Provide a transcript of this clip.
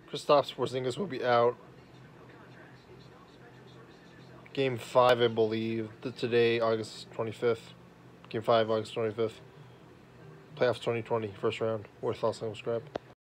Kristaps Porzingis will be out. Game 5, I believe. Today, August 25th. Game 5, August 25th. Playoffs 2020, first round. Worth all single scrap.